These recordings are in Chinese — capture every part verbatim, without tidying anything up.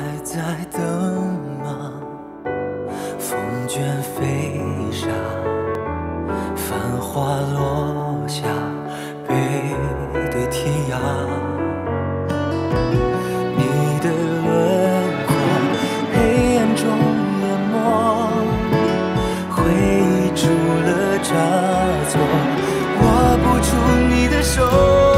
在等吗？风卷飞沙，繁花落下，背对天涯。你的轮廓，黑暗中淹没，回忆住了差错，握不住你的手。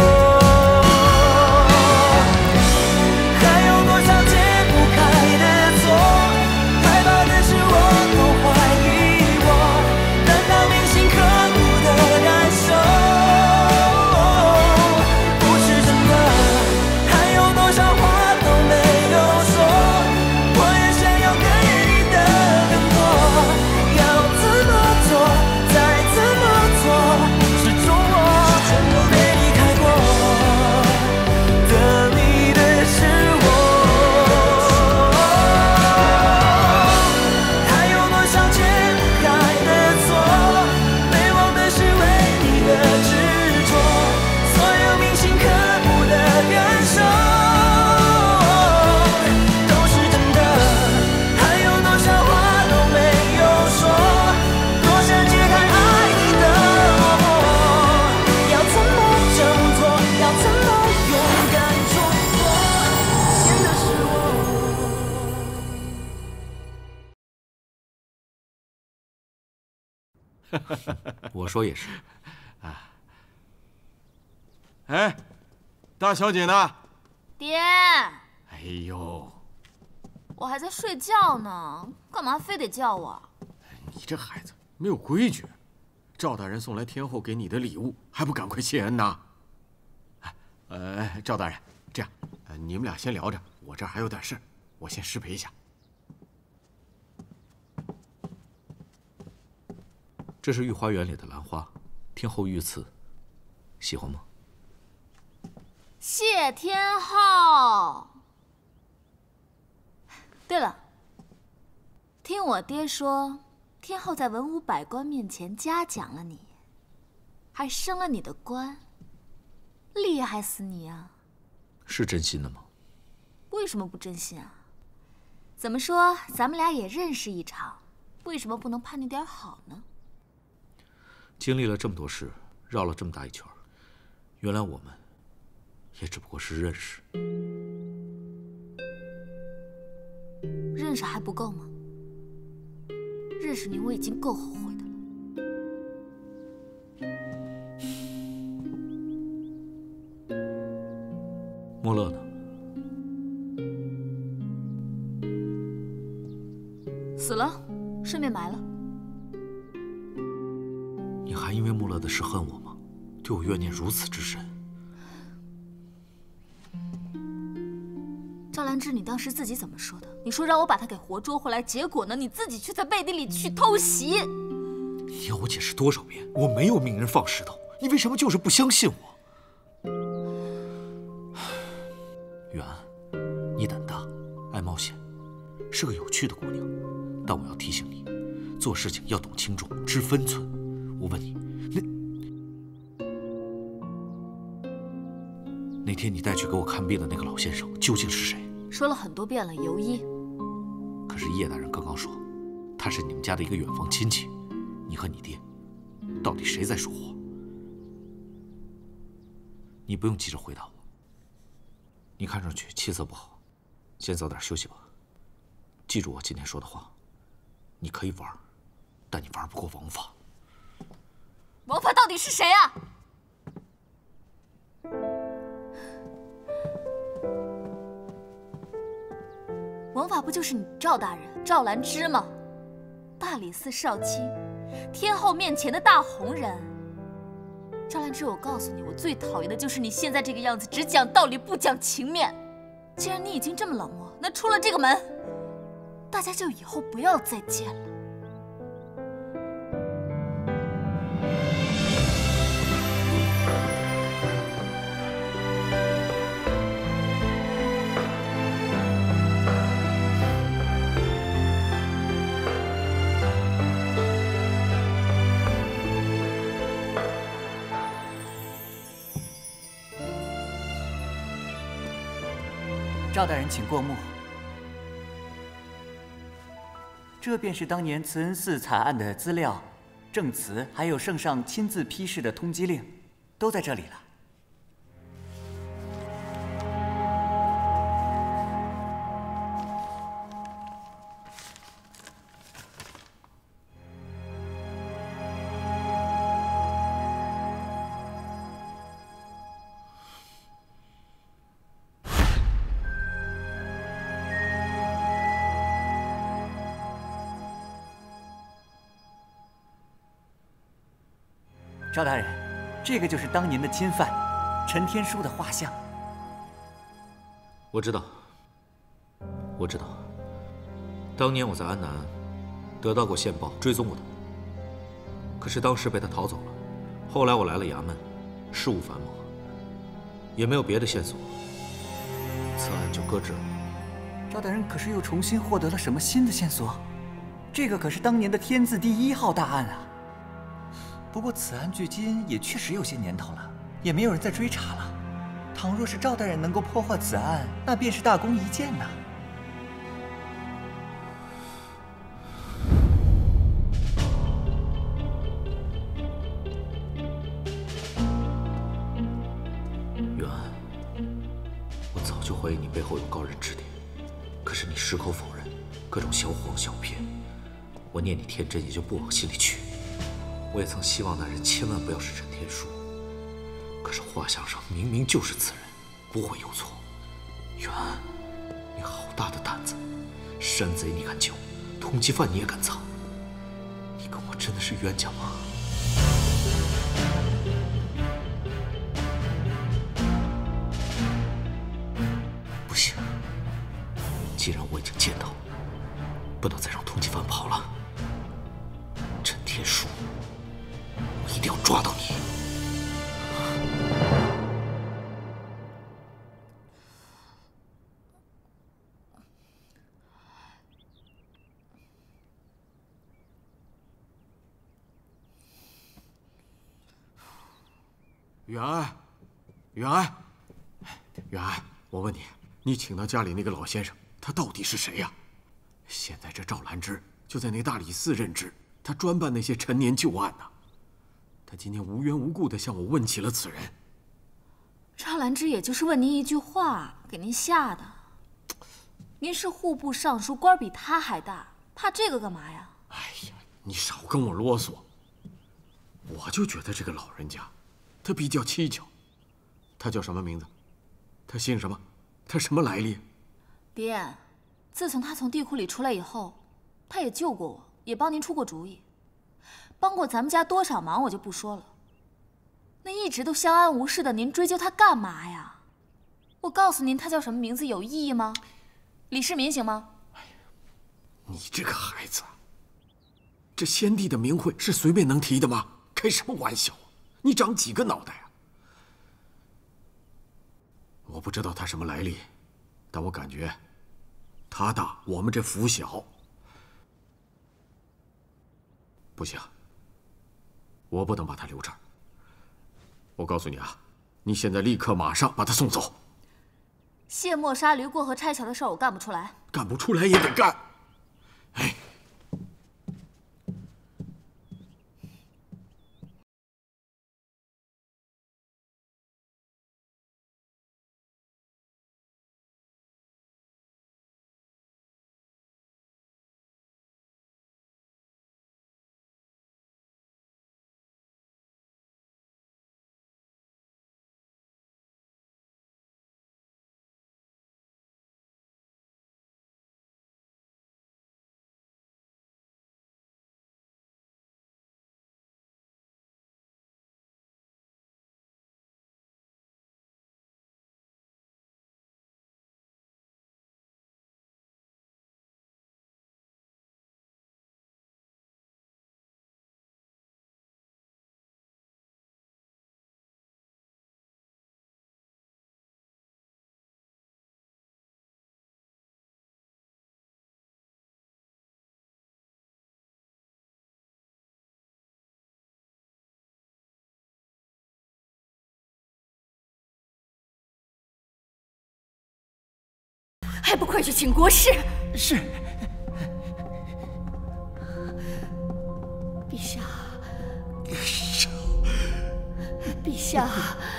我说也是， 啊，哎，大小姐呢？ 爹， 哎呦， 我还在睡觉呢，干嘛非得叫我？ 你这孩子没有规矩，赵大人送来天后给你的礼物，还不赶快谢恩呐？哎，呃，赵大人，这样，呃，你们俩先聊着，我这儿还有点事，我先失陪一下。 这是御花园里的兰花，天后御赐，喜欢吗？ 谢天后。对了，听我爹说，天后在文武百官面前嘉奖了你，还升了你的官，厉害死你啊！ 是真心的吗？ 为什么不真心啊？怎么说，咱们俩也认识一场，为什么不能盼你点好呢？ 经历了这么多事，绕了这么大一圈，原来我们也只不过是认识。 认识还不够吗？认识你我已经够后悔的了。 莫乐呢？ 死了，顺便埋了。 你还因为穆勒的事恨我吗？对我怨念如此之深。 赵兰芝，你当时自己怎么说的？你说让我把她给活捉回来，结果呢，你自己却在背地里去偷袭。 你要我解释多少遍？我没有命人放石头，你为什么就是不相信我？远安，你胆大，爱冒险，是个有趣的姑娘，但我要提醒你，做事情要懂轻重，知分寸。 我问你，那那天你带去给我看病的那个老先生究竟是谁？ 说了很多遍了，尤一。 可是叶大人刚刚说，他是你们家的一个远房亲戚，你和你爹，到底谁在说谎？你不用急着回答我。你看上去气色不好，先早点休息吧。记住我今天说的话，你可以玩，但你玩不过王法。 王法到底是谁啊？王法不就是你赵大人赵兰芝吗？大理寺少卿，天后面前的大红人。赵兰芝，我告诉你，我最讨厌的就是你现在这个样子，只讲道理不讲情面。既然你已经这么冷漠，那出了这个门，大家就以后不要再见了。 赵大人，请过目。 这便是当年慈恩寺惨案的资料、证词，还有圣上亲自批示的通缉令，都在这里了。 赵大人，这个就是当年的钦犯陈天书的画像。 我知道，我知道，当年我在安南得到过线报，追踪过他。可是当时被他逃走了。后来我来了衙门，事务繁忙，也没有别的线索，此案就搁置了。 赵大人可是又重新获得了什么新的线索？这个可是当年的天字第一号大案啊！ 不过此案距今也确实有些年头了，也没有人再追查了。倘若是赵大人能够破获此案，那便是大功一件呐。 袁安，我早就怀疑你背后有高人指点，可是你矢口否认，各种小谎小骗，我念你天真，也就不往心里去。 我也曾希望那人千万不要是陈天书，可是画像上明明就是此人，不会有错。袁安，你好大的胆子！山贼你敢救，通缉犯你也敢藏，你跟我真的是冤家吗？不行，既然我已经见到，不能再让通缉犯跑了。陈天书。 一定要抓到你！ 远安，远安，远安，我问你，你请到家里那个老先生，他到底是谁呀？现在这赵兰芝就在那大理寺任职，他专办那些陈年旧案呢。 他今天无缘无故地向我问起了此人。 赵兰芝也就是问您一句话，给您吓的。您是户部尚书，官比他还大，怕这个干嘛呀？ 哎呀，你少跟我啰嗦。我就觉得这个老人家，他比较蹊跷。他叫什么名字？他姓什么？他什么来历？ 爹，自从他从地库里出来以后，他也救过我，也帮您出过主意。 帮过咱们家多少忙我就不说了，那一直都相安无事的，您追究他干嘛呀？我告诉您他叫什么名字有意义吗？李世民行吗？ 哎呀，你这个孩子，这先帝的名讳是随便能提的吗？开什么玩笑啊！你长几个脑袋啊？我不知道他什么来历，但我感觉他大，我们这府小。不行。 我不能把他留这儿。我告诉你啊，你现在立刻马上把他送走。 卸磨杀驴过河拆桥的事儿我干不出来， 干不出来也得干。哎， 还不快去请国师！ 是。 下，陛下。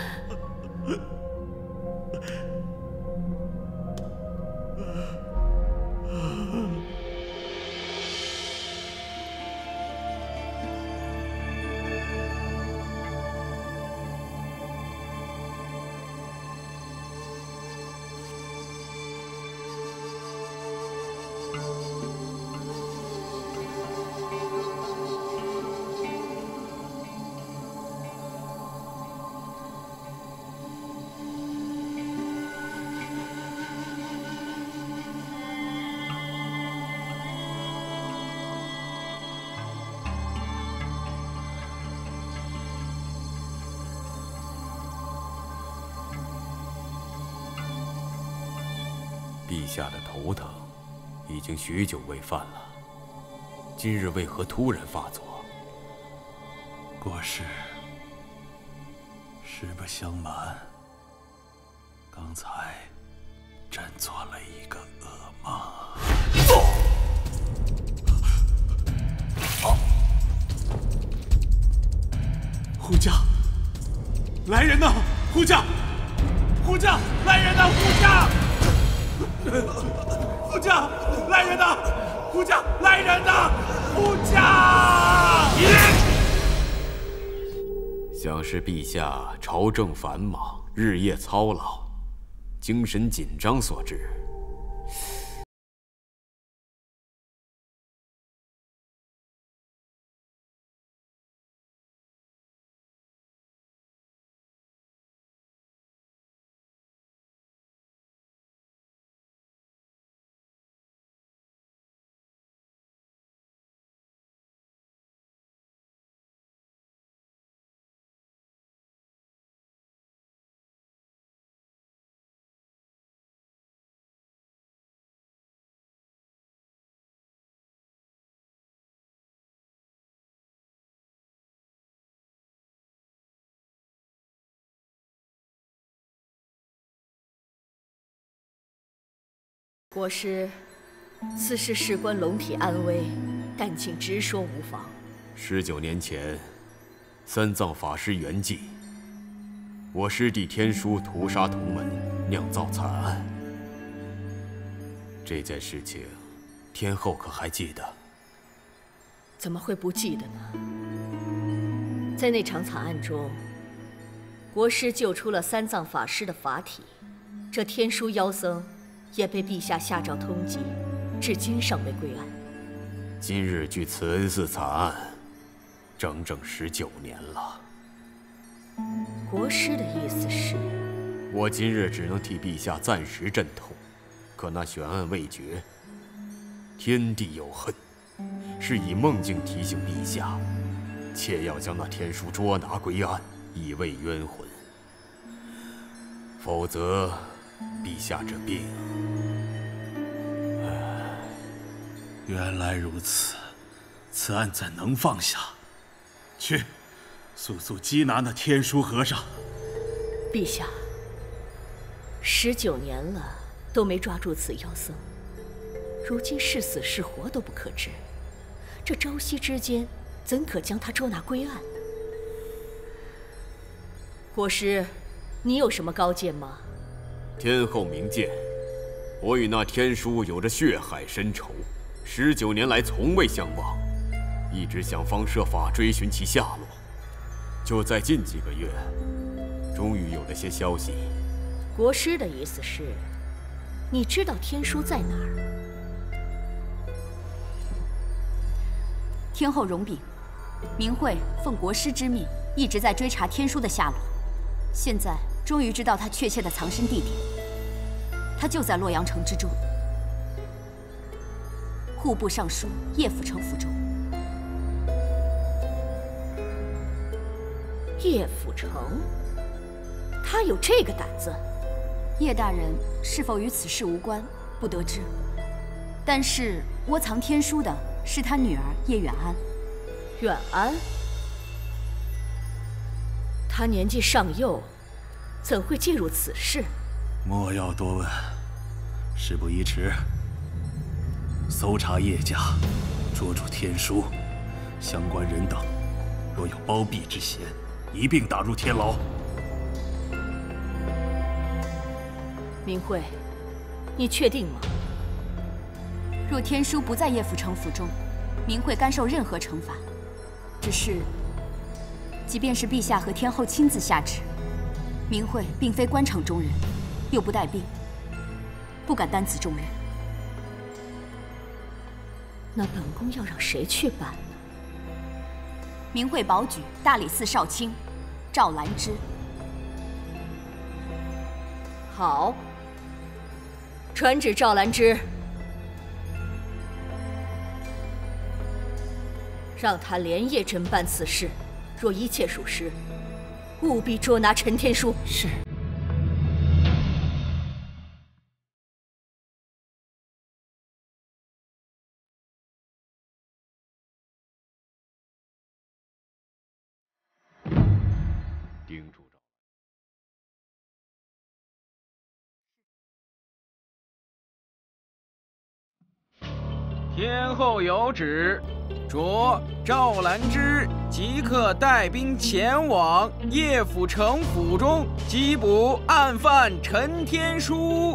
陛下的头疼已经许久未犯了，今日为何突然发作？ 国师，实不相瞒，刚才朕做了一个噩梦。哦！护驾，来人呐！护驾，护驾，来人呐！护驾！护驾，来人呐！护驾，来人呐！护驾！ 想是陛下朝政繁忙，日夜操劳，精神紧张所致。 国师，此事事关龙体安危，但请直说无妨。 十九年前，三藏法师圆寂，我师弟天书屠杀同门，酿造惨案。这件事情，天后可还记得？ 怎么会不记得呢？在那场惨案中，国师救出了三藏法师的法体，这天书妖僧也被陛下下诏通缉，至今尚未归案。 今日距慈恩寺惨案，整整十九年了。 国师的意思是， 我今日只能替陛下暂时镇痛，可那悬案未决，天地有恨，是以梦境提醒陛下，切要将那天书捉拿归案，以慰冤魂。否则，陛下这病…… 原来如此，此案怎能放下？去，速速缉拿那天书和尚。 陛下，十九年了都没抓住此妖僧，如今是死是活都不可知，这朝夕之间怎可将他捉拿归案呢？国师，你有什么高见吗？ 天后明鉴，我与那天书有着血海深仇，十九年来从未相忘，一直想方设法追寻其下落。就在近几个月，终于有了些消息。 国师的意思是，你知道天书在哪儿？ 天后容禀，明慧奉国师之命，一直在追查天书的下落，现在终于知道他确切的藏身地点，他就在洛阳城之中，户部尚书叶辅成府中。 叶辅成，他有这个胆子？ 叶大人是否与此事无关，不得知。但是窝藏天书的是他女儿叶远安。 远安？他年纪尚幼，怎会介入此事？ 莫要多问，事不宜迟，搜查叶家，捉住天书， 相关人等若有包庇之嫌，一并打入天牢。 明慧，你确定吗？ 若天书不在叶府城府中，明慧甘受任何惩罚。只是，即便是陛下和天后亲自下旨，明慧并非官场中人，又不带病，不敢担此重任。 那本宫要让谁去办呢？ 明慧保举大理寺少卿赵兰芝。 好，传旨赵兰芝，让他连夜侦办此事，若一切属实，务必捉拿陈天书。 是。 叮嘱着。 天后有旨，着赵兰芝即刻带兵前往叶府城府中缉捕案犯陈天书。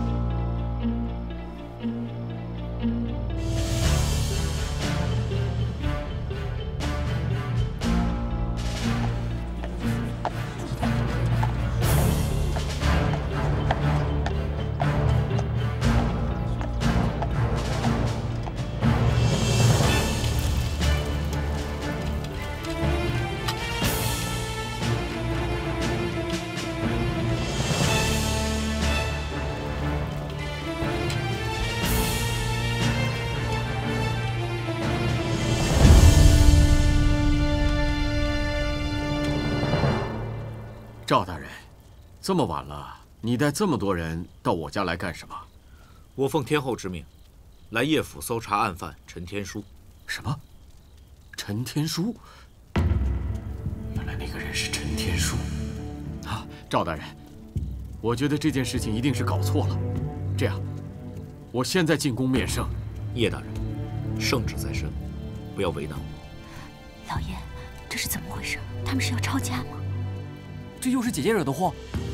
赵大人，这么晚了，你带这么多人到我家来干什么？ 我奉天后之命，来叶府搜查案犯陈天书。 什么？陈天书？原来那个人是陈天书啊！赵大人，我觉得这件事情一定是搞错了。这样，我现在进宫面圣。 叶大人，圣旨在身，不要为难我。 老爷，这是怎么回事？他们是要抄家吗？ 这又是姐姐惹的祸。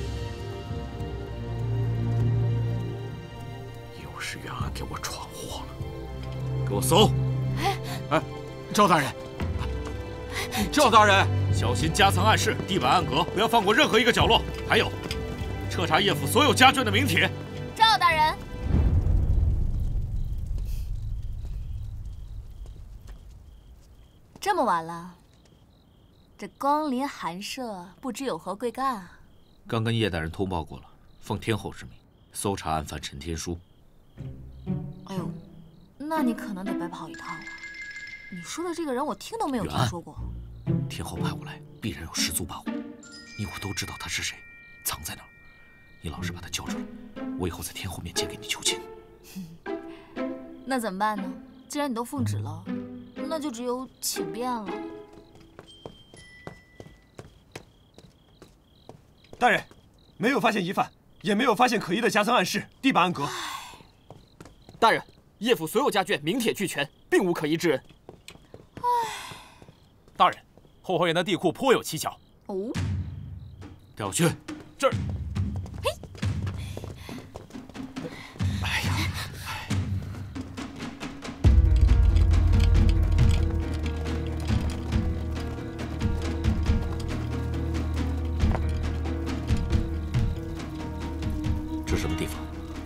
又是袁安给我闯祸了。 给我搜！ 哎哎，赵大人，赵大人， 小心夹层暗室、地板暗格，不要放过任何一个角落。还有，彻查叶府所有家眷的名帖。 赵大人， 这么晚了。这光临寒舍，不知有何贵干啊？ 刚跟叶大人通报过了，奉天后之命，搜查案犯陈天书。 哎呦，那你可能得白跑一趟了。你说的这个人，我听都没有听说过。 天后派我来，必然有十足把握。你我都知道他是谁，藏在哪儿。你老实把他交出来，我以后在天后面前给你求情。 那怎么办呢？既然你都奉旨了，那就只有请便了。 大人，没有发现疑犯，也没有发现可疑的夹层暗室、地板暗格。 大人，叶府所有家眷名帖俱全，并无可疑之人。 唉， 大人，后花园的地库颇有蹊跷。 哦， 带我去。 这儿。 嘿。 哎呀！这什么地方？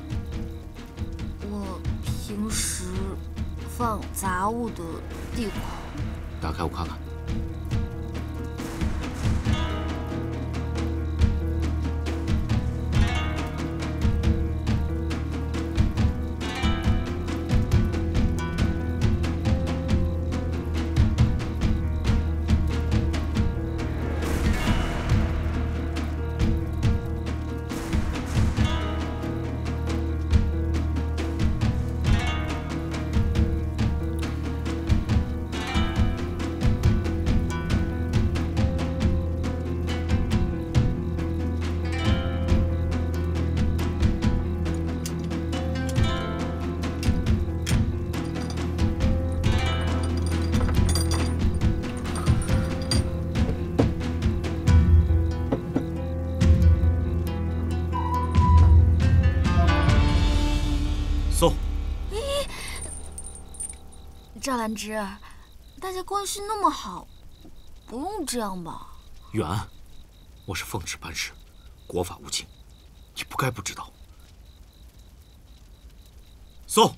我平时放杂物的地库。 打开我看看。 送。 咦，赵兰芝，大家关系那么好，不用这样吧？ 远安，我是奉旨办事，国法无情，你不该不知道。送。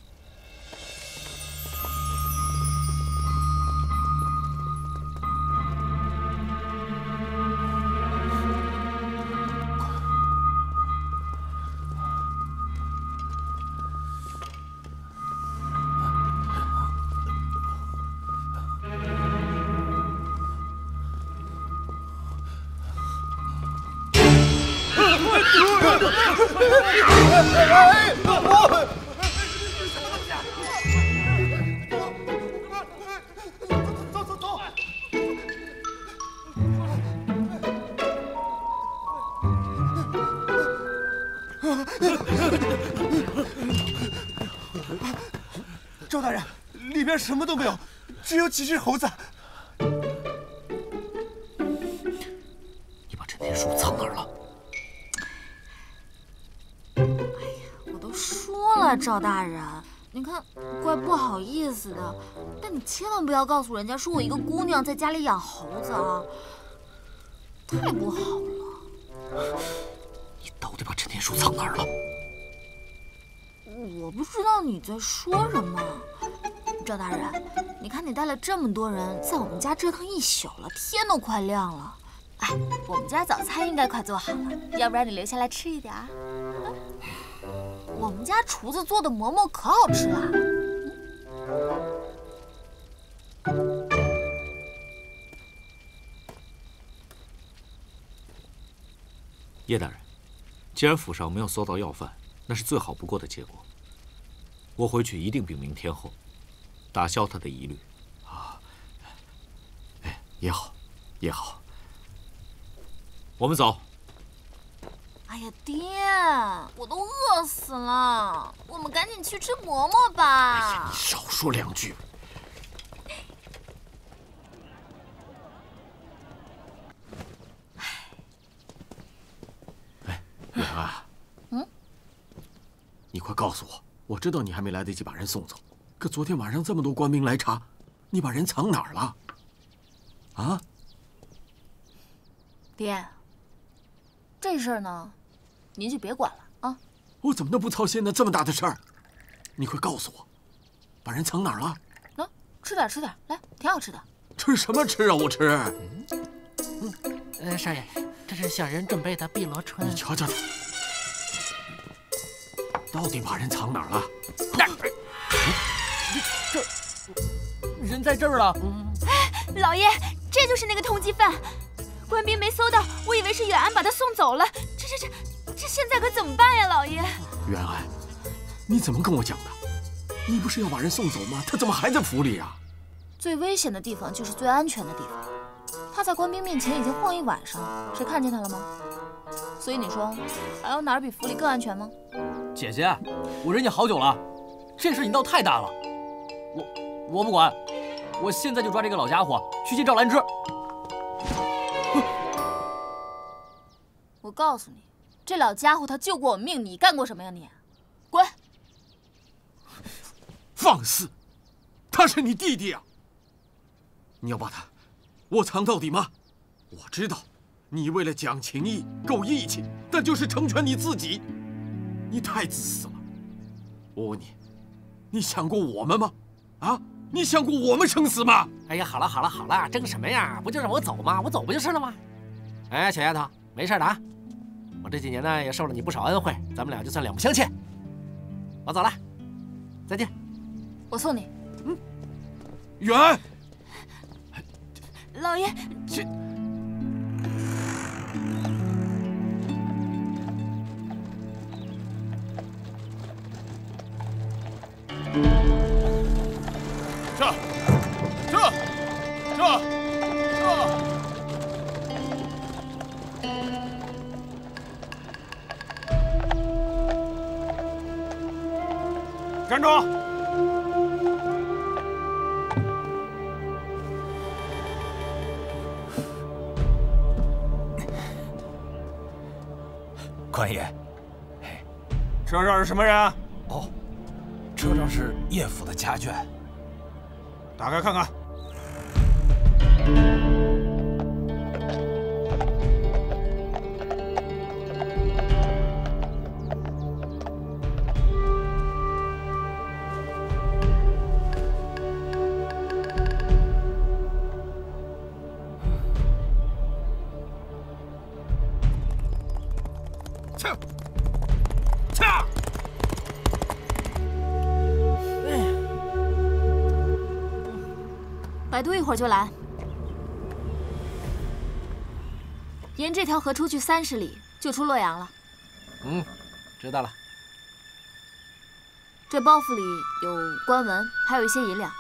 赵大人，里面什么都没有，只有几只猴子。 你把陈天书藏哪儿了？ 哎呀，我都说了，赵大人，你看，怪不好意思的，但你千万不要告诉人家说我一个姑娘在家里养猴子啊，太不好了。 你到底把陈天书藏哪儿了？ 我不知道你在说什么，赵大人，你看你带了这么多人在我们家折腾一宿了，天都快亮了。哎，我们家早餐应该快做好了，要不然你留下来吃一点儿。我们家厨子做的馍馍可好吃了。 叶大人，既然府上没有搜到要犯，那是最好不过的结果。 我回去一定禀明天后，打消他的疑虑。 啊，哎，也好，也好。 我们走。 哎呀，爹，我都饿死了，我们赶紧去吃馍馍吧。 哎呀，你少说两句。哎，远安。 嗯。 你快告诉我。 我知道你还没来得及把人送走，可昨天晚上这么多官兵来查，你把人藏哪儿了？啊？ 爹，这事儿呢，您就别管了啊。 我怎么能不操心呢？这么大的事儿，你快告诉我，把人藏哪儿了？ 喏、啊，吃点吃点，来，挺好吃的。 吃什么吃啊？我吃。 嗯，呃，少爷，这是小人准备的碧螺春。 你瞧瞧他。 到底把人藏哪儿了？ 这人在这儿了。 哎，老爷，这就是那个通缉犯，官兵没搜到，我以为是远安把他送走了。这这这这现在可怎么办呀，老爷？ 远安，你怎么跟我讲的？你不是要把人送走吗？他怎么还在府里啊？ 最危险的地方就是最安全的地方。他在官兵面前已经晃一晚上，谁看见他了吗？所以你说，还有哪儿比府里更安全吗？ 姐姐，我忍你好久了，这事你闹太大了，我我不管，我现在就抓这个老家伙去见赵兰芝。 我告诉你，这老家伙他救过我命，你干过什么呀你？滚！ 放肆！他是你弟弟啊！你要把他窝藏到底吗？我知道，你为了讲情义、够义气，但就是成全你自己。 你太自私了！我问你，你想过我们吗？啊，你想过我们生死吗？ 哎呀，好了好了好了，争什么呀？不就让我走吗？我走不就是了吗？哎，小丫头，没事的啊。我这几年呢也受了你不少恩惠，咱们俩就算两不相欠。我走了，再见。 我送你。 嗯。远。 老爷， 这。 这，这，这，这。站住！ 宽爷， 这这是什么人？ 哦， 车上是叶府的家眷。 打开看看。 操！操！ 百度一会儿就来。沿这条河出去三十里，就出洛阳了。 嗯，知道了。 这包袱里有官文，还有一些银两。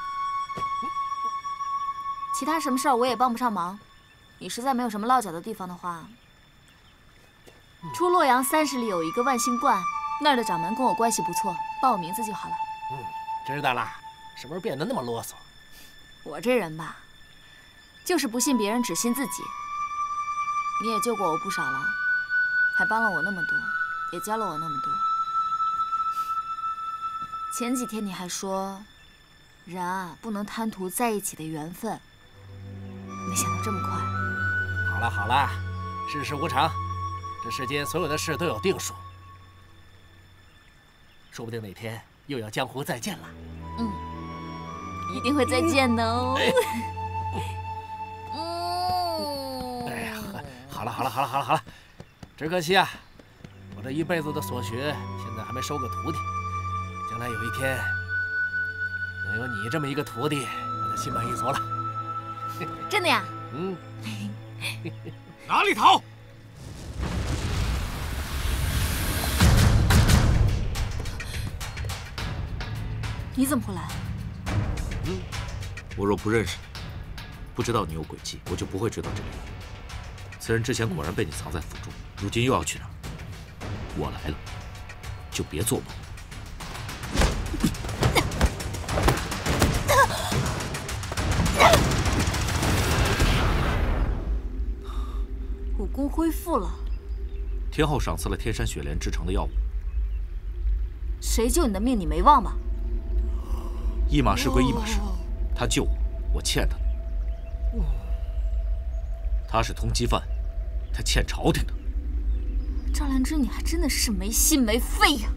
其他什么事儿我也帮不上忙。你实在没有什么落脚的地方的话，出洛阳三十里有一个万兴观，那儿的掌门跟我关系不错，报我名字就好了。 嗯，知道了。什么时候变得那么啰嗦？ 我这人吧，就是不信别人，只信自己。你也救过我不少了，还帮了我那么多，也教了我那么多。前几天你还说，人啊不能贪图在一起的缘分，没想到这么快。 好了好了，世事无常，这世间所有的事都有定数，说不定哪天又要江湖再见了。 嗯，一定会再见的哦。 嗯。哎呀，好了好了好了好了好了，只可惜啊，我这一辈子的所学，现在还没收个徒弟。将来有一天，能有你这么一个徒弟，我就心满意足了。 真的呀？ 嗯。 哪里逃？ 你怎么会来？ 嗯，我若不认识你，不知道你有诡计，我就不会追到这里。此人之前果然被你藏在府中，如今又要去哪儿？我来了，就别做梦。 武功恢复了。 天后赏赐了天山雪莲制成的药物。 谁救你的命你没忘吧？ 一码事归一码事，他救我，我欠他的。他是通缉犯，他欠朝廷的。 赵兰芝，你还真的是没心没肺呀！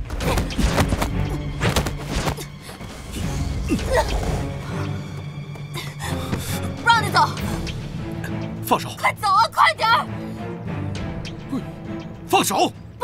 不让你走！ 放手！ 快走啊，快点儿！ 放手！ 不！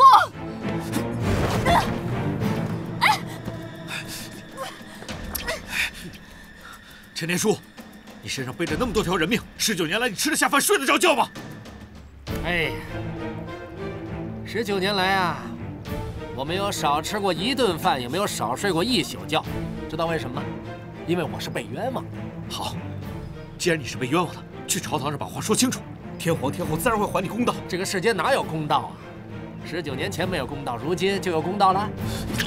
陈天书，你身上背着那么多条人命，十九年来你吃得下饭，睡得着觉吗？ 哎，十九年来啊，我没有少吃过一顿饭，也没有少睡过一宿觉。知道为什么吗？因为我是被冤枉的。 好，既然你是被冤枉的，去朝堂上把话说清楚，天皇天后自然会还你公道。 这个世间哪有公道啊？十九年前没有公道，如今就有公道了。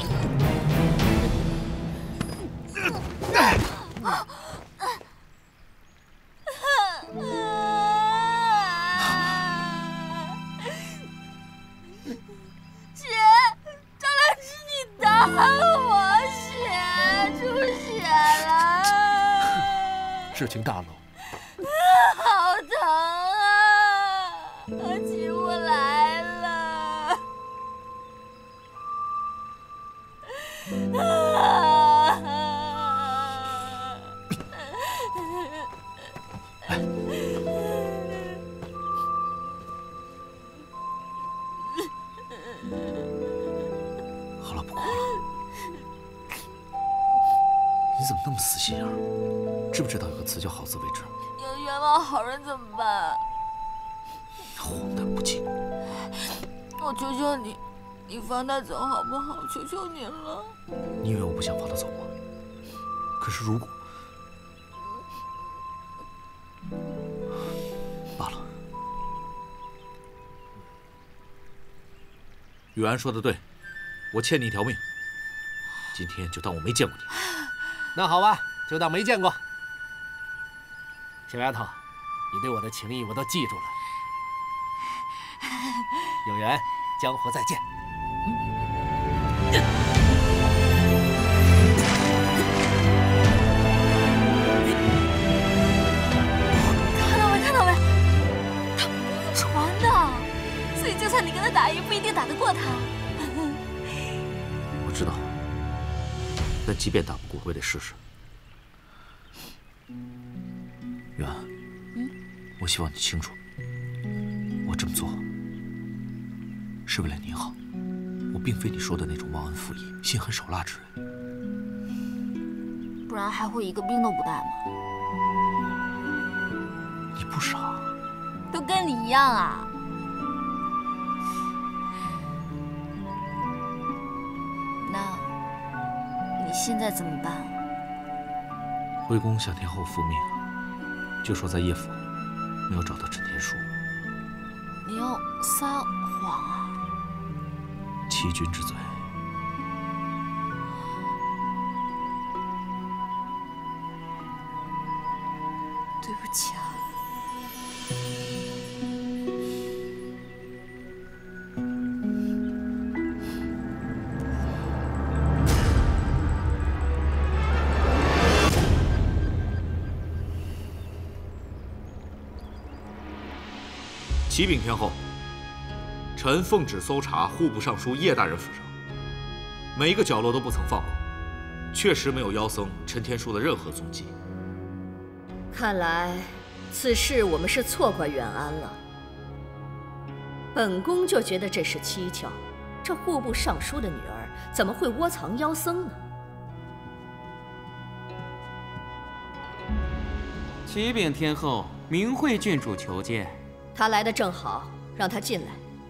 姐，赵兰芝，你打我，血出血了， 事情大了， 好疼啊！起不来了。 好了，不哭了。你怎么那么死心眼儿？知不知道有个词叫好自为之？ 要冤枉好人怎么办？ 荒诞不经！ 我求求你，你放他走好不好？求求你了。 你以为我不想放他走吗？可是如果……罢了。雨安说的对，我欠你一条命。今天就当我没见过你。 那好吧，就当没见过。小丫头，你对我的情谊我都记住了。有缘，江湖再见。嗯但即便打不过，我也得试试。远安， 嗯， 我希望你清楚，我这么做是为了你好。我并非你说的那种忘恩负义、心狠手辣之人。 不然还会一个兵都不带吗？ 你不傻， 都跟你一样啊。那你现在怎么办？ 徽公向天后复命，就说在叶府没有找到陈天书。 你要撒谎啊？ 欺君之罪。 对不起啊。 启禀天后，臣奉旨搜查户部尚书叶大人府上，每一个角落都不曾放过，确实没有妖僧陈天书的任何踪迹。 看来此事我们是错怪远安了。本宫就觉得这事蹊跷，这户部尚书的女儿怎么会窝藏妖僧呢？ 启禀天后，明惠郡主求见。 他来的正好，让他进来。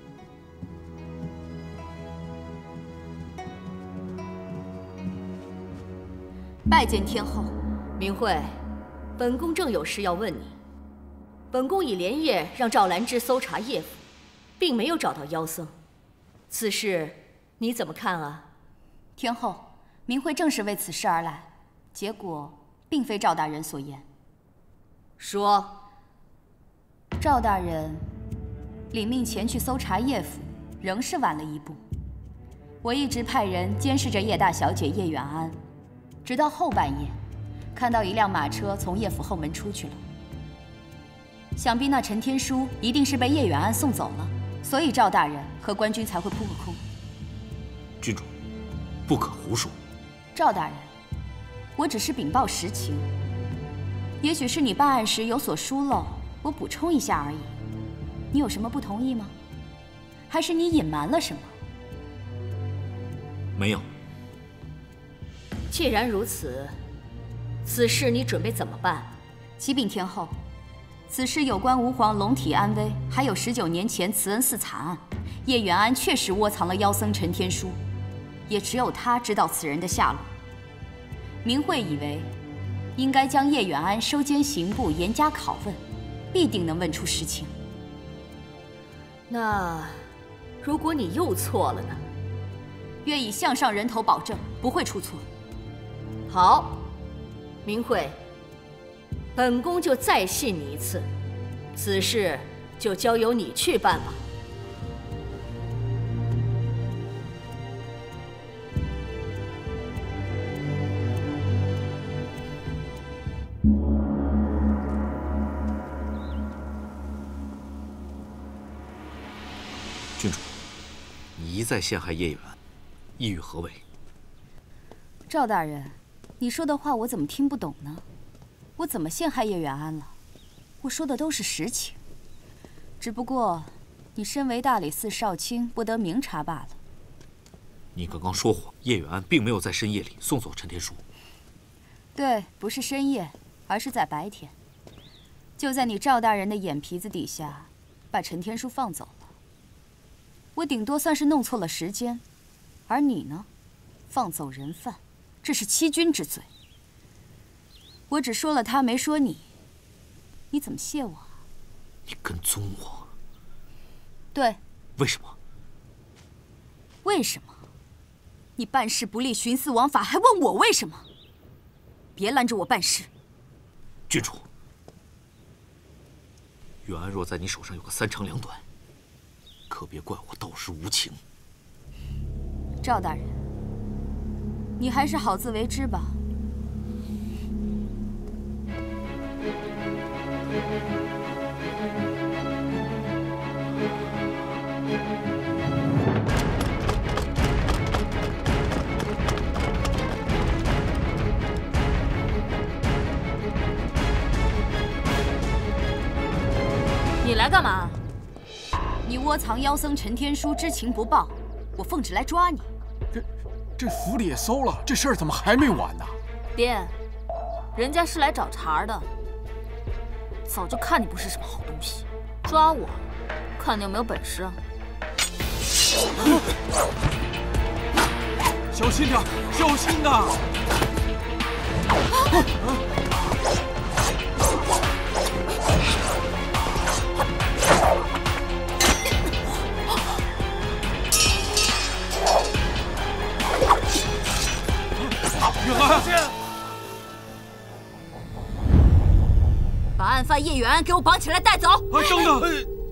拜见天后。 明惠，本宫正有事要问你。本宫已连夜让赵兰芝搜查叶府，并没有找到妖僧。此事你怎么看啊？ 天后，明惠正是为此事而来，结果并非赵大人所言。 说。 赵大人领命前去搜查叶府，仍是晚了一步。我一直派人监视着叶大小姐叶远安，直到后半夜，看到一辆马车从叶府后门出去了。想必那陈天书一定是被叶远安送走了，所以赵大人和官军才会扑个空。 郡主，不可胡说。 赵大人，我只是禀报实情，也许是你办案时有所疏漏。我补充一下而已，你有什么不同意吗？还是你隐瞒了什么？ 没有。 既然如此，此事你准备怎么办？ 启禀天后，此事有关吾皇龙体安危，还有十九年前慈恩寺惨案，叶远安确实窝藏了妖僧陈天书，也只有他知道此人的下落。明惠以为，应该将叶远安收监刑部，严加拷问。必定能问出实情。 那，如果你又错了呢？ 愿以项上人头保证，不会出错。 好，明惠，本宫就再信你一次，此事就交由你去办吧。 郡主，你一再陷害叶远安，意欲何为？ 赵大人，你说的话我怎么听不懂呢？我怎么陷害叶远安了？我说的都是实情，只不过你身为大理寺少卿，不得明察罢了。 你刚刚说谎，叶远安并没有在深夜里送走陈天书。 对，不是深夜，而是在白天，就在你赵大人的眼皮子底下，把陈天书放走了。我顶多算是弄错了时间，而你呢，放走人犯，这是欺君之罪。我只说了他，没说你，你怎么谢我啊？ 你跟踪我？ 对。 为什么？ 为什么？你办事不力，徇私枉法，还问我为什么？别拦着我办事。 郡主，远安若在你手上有个三长两短，可别怪我道士无情。 赵大人，你还是好自为之吧。 来干嘛？ 你窝藏妖僧陈天书，知情不报，我奉旨来抓你。 这这府里也搜了，这事儿怎么还没完呢？ 爹，人家是来找茬的，早就看你不是什么好东西，抓我，看你有没有本事啊！ 小心点，小心呐！ 远安，把案犯叶远安给我绑起来带走！ 哎，等等！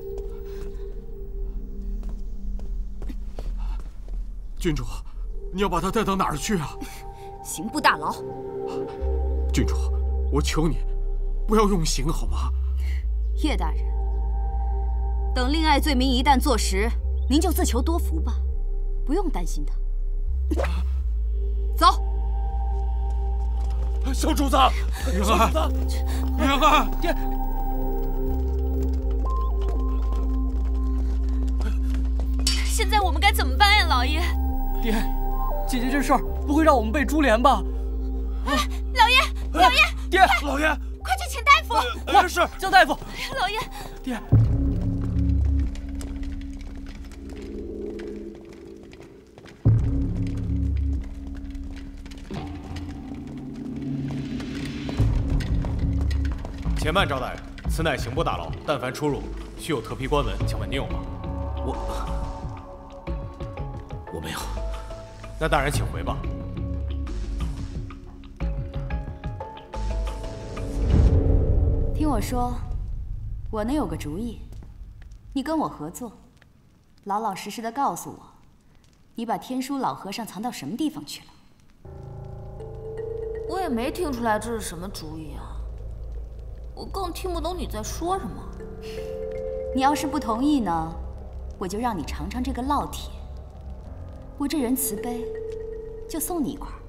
郡主，你要把他带到哪儿去啊？ 刑部大牢。 郡主，我求你，不要用刑好吗？ 叶大人，等令爱罪名一旦坐实，您就自求多福吧，不用担心他。走。 小主子， 远安， 远安， 爹。 现在我们该怎么办呀，老爷？ 爹，姐姐这事儿不会让我们被株连吧？ 老爷，老爷， 爹， 老爷， 快去请大夫！ 快是叫大夫！ 老爷， 爹。 且慢，赵大人，此乃刑部大牢，但凡出入，须有特批官文。请问您有吗？ 我我没有。 那大人请回吧。 听我说，我能有个主意，你跟我合作，老老实实的告诉我，你把天书老和尚藏到什么地方去了？ 我也没听出来这是什么主意啊。我更听不懂你在说什么。 你要是不同意呢，我就让你尝尝这个烙铁。我这人慈悲，就送你一块。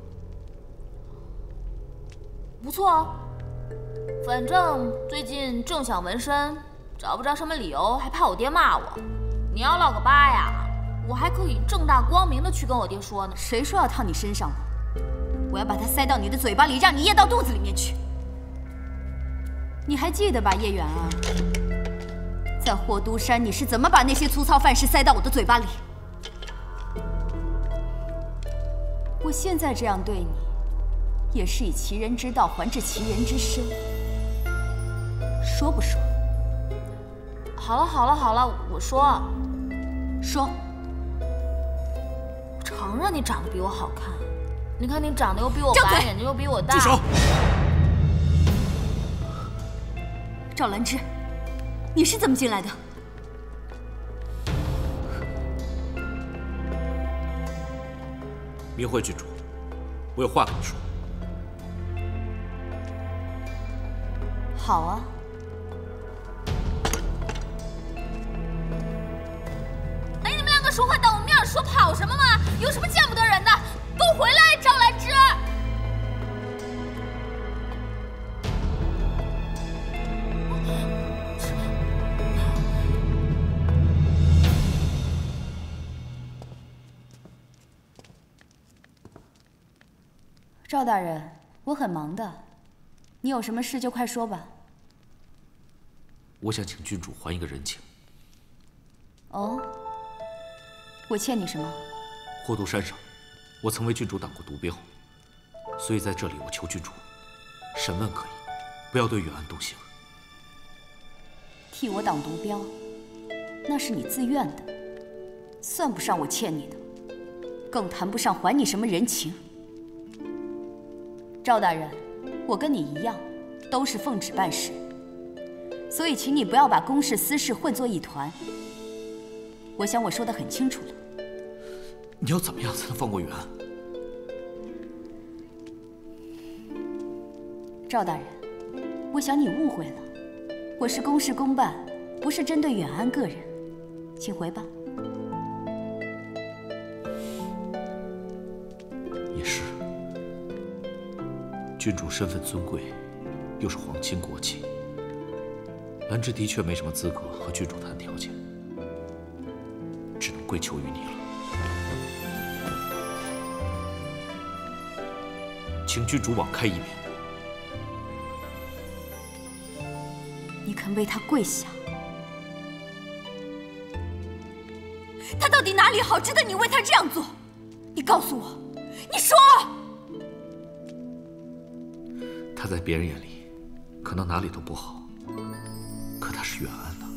不错啊，反正最近正想纹身，找不着什么理由，还怕我爹骂我。你要落个疤呀，我还可以正大光明的去跟我爹说呢。 谁说要套你身上了？我要把它塞到你的嘴巴里，让你噎到肚子里面去。你还记得吧，叶远啊？在霍都山，你是怎么把那些粗糙饭食塞到我的嘴巴里？我现在这样对你，也是以其人之道还治其人之身，说不说？ 好了好了好了，我说， 说。 我承认你长得比我好看，你看你长得又比我白，眼睛又比我大。 住手！ 赵兰芝，你是怎么进来的？ 明慧郡主，我有话跟你说。 好啊。 哎，你们两个说话当我面说，跑什么嘛？有什么见不得人的？给我回来，赵兰芝！ 赵大人，我很忙的，你有什么事就快说吧。 我想请郡主还一个人情。 哦，我欠你什么？ 霍都山上，我曾为郡主挡过毒镖，所以在这里我求郡主，审问可以，不要对远安动刑。 替我挡毒镖，那是你自愿的，算不上我欠你的，更谈不上还你什么人情。赵大人，我跟你一样，都是奉旨办事，所以请你不要把公事私事混作一团。我想我说得很清楚了。 你要怎么样才能放过远安？ 赵大人，我想你误会了，我是公事公办，不是针对远安个人，请回吧。 也是。郡主身份尊贵，又是皇亲国戚， 兰芝的确没什么资格和郡主谈条件，只能归咎于你了。请郡主网开一面。 你肯为他跪下？他到底哪里好，值得你为他这样做？你告诉我，你说。 他在别人眼里可能哪里都不好，可他是远安的。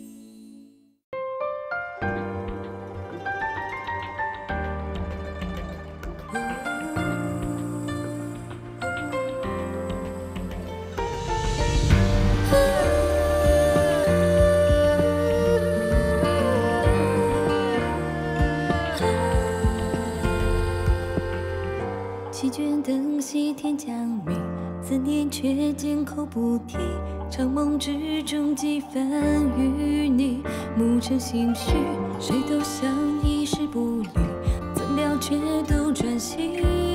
弃卷灯西天将灭，思念却缄口不提。长梦之中几番与你，暮成心绪，谁都想一时不离，怎料却都转心。